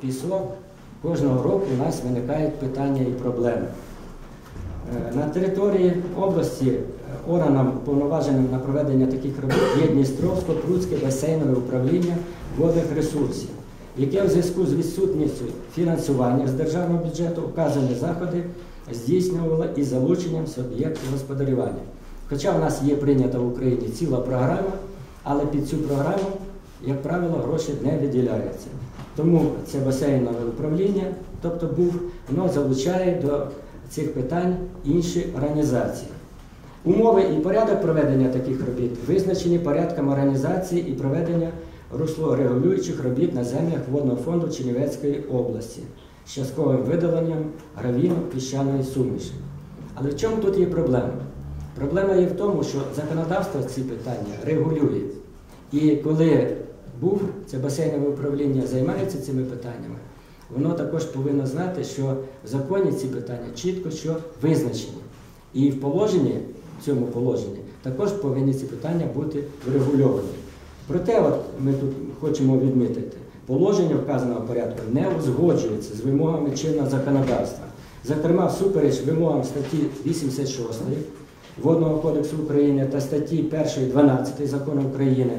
пісок, кожного року у нас виникають питання і проблеми. На території області органом, повноваженим на проведення таких робіт, є Дністровсько-Прутське басейнове управління водних ресурсів, яке в зв'язку з відсутністю фінансування з державного бюджету вказані заходи здійснювало із залученням суб'єктів господарювання. Хоча в нас є прийнята в Україні ціла програма, але під цю програму, як правило, гроші не виділяються. Тому це басейнове управління, тобто воно залучає до цих питань інші організації. Умови і порядок проведення таких робіт визначені порядком організації і проведення руслорегулюючих робіт на землях водного фонду Чернівецької області з частковим видаленням гравійно піщаної суміші. Але в чому тут є проблема? Проблема є в тому, що законодавство ці питання регулює. І коли це басейнове управління займається цими питаннями, воно також повинно знати, що в законі ці питання чітко визначені. І в цьому положенні також повинні ці питання бути врегульовані. Проте ми тут хочемо відмітити, положення вказаного порядку не узгоджується з вимогами чинного законодавства. Зокрема, всупереч вимогам статті 86 Водного кодексу України та статті 1 і 12 Закону України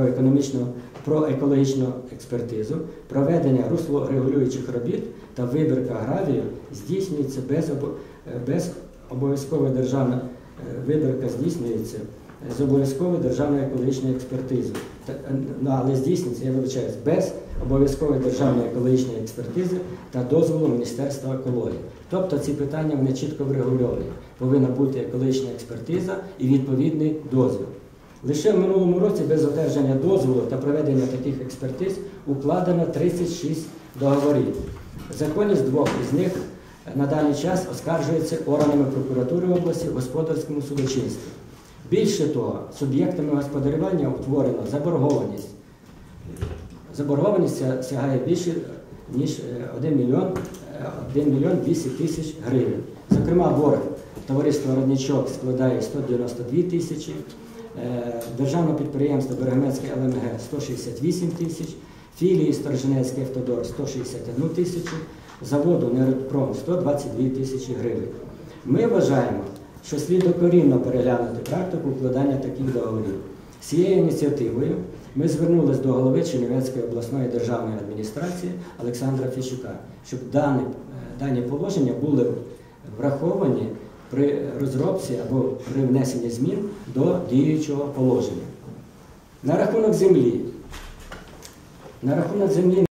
про екологічну експертизу, проведення руслорегулюючих робіт та вибірка аграрію здійснюється без обов'язкової державної вибірка здійснюється з обов'язковою державною екологічною експертизою. Але здійснюється, я вибачаюсь, без обов'язкової державної екологічної експертизи та дозволу Міністерства екології. Тобто ці питання вони чітко врегульовані. Повинна бути екологічна експертиза і відповідний дозвіл. Лише в минулому році без одержання дозволу та проведення таких експертиз укладено 36 договорів. Законність двох із них на даний час оскаржується органами прокуратури області в господарському судочинстві. Більше того, суб'єктами господарювання утворено заборгованість. Заборгованість сягає більше, ніж 1 мільйон 200 тисяч гривень. Зокрема, борг товариства «Родничок» складає 192 тисячі, державного підприємства «Берегометське ЛНГ» – 168 тисяч, філії «Сторожинецький автодор» – 161 тисячу, заводу «Неродпром» – 122 тисячі гривень. Ми вважаємо, що слід докорінно переглянути практику укладання таких договорів. З цією ініціативою ми звернулися до голови Чернівецької обласної державної адміністрації Олександра Фіщука, щоб дані положення були враховані при розробці або при внесенні змін до діючого положення. На рахунок землі